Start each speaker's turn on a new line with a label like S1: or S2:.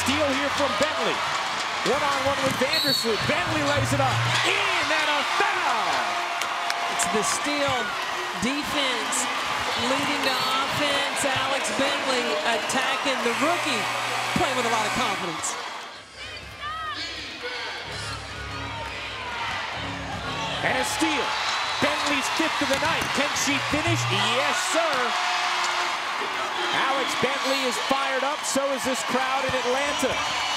S1: steal here from Bentley. One-on-one with Vandersloot. Bentley lays it up. In and a foul.
S2: It's the steal defense leading to offense. Alex Bentley attacking the rookie, playing with a lot of confidence.
S1: And a steal. Bentley's 5th of the night. Can she finish? Yes, sir. Alex Bentley is fired up. So is this crowd in Atlanta.